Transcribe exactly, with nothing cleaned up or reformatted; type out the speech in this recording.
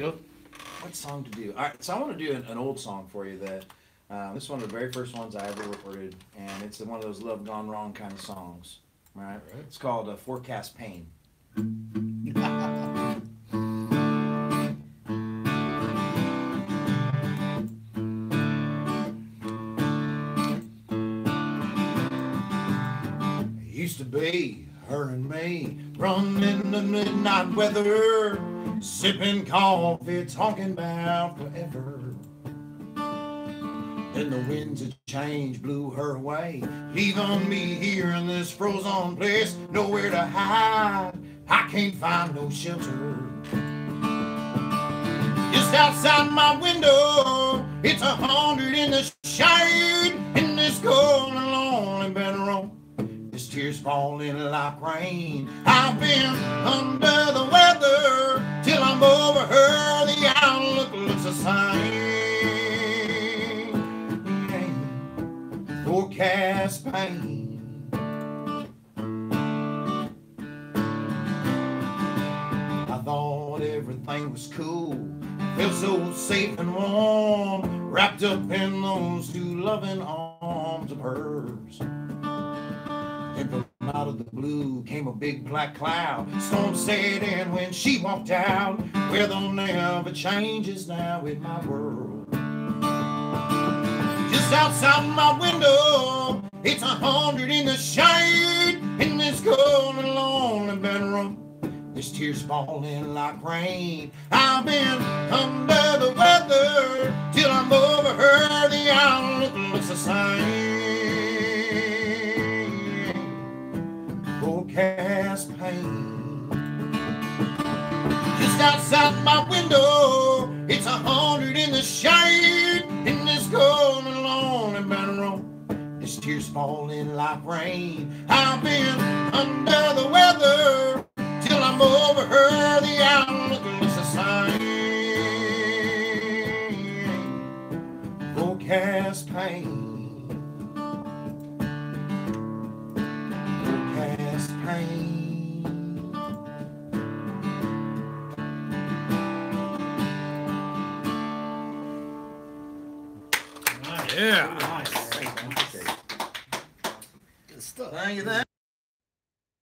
go. What song to do? All right, so I want to do an, an old song for you that um, this is one of the very first ones I ever recorded, and it's one of those love gone wrong kind of songs. All right, All right. it's called uh, Forecast Pain. Used to be her and me running the midnight weather, sipping coffee, talking about forever. Then the winds of change blew her away, leaving me here in this frozen place, nowhere to hide. I can't find no shelter. Just outside my window, it's a hundred in the shade, in this cold and lonely bedroom. This tears falling like rain. I've been under the weather till I'm over her. The outlook looks the same. Forecast pain. I thought everything was cool, felt so safe and warm, wrapped up in those two loving arms of hers. And from out of the blue came a big black cloud. Storm set in when she walked out. Weather never changes now in my world. Just outside my window, it's a hundred in the shade, in this cold and lonely bedroom. This tears falling like rain. I've been under the weather till I'm over her. The outlook looks the same. Forecast pain. Just outside my window, it's a hundred in the shade, in this cold and lonely bedroom. This tears falling like rain. I've been under the weather till I'm over her. The outlook looks the same. Forecast pain. Forecast pain. Yeah. Nice. Good stuff. Thank you. That.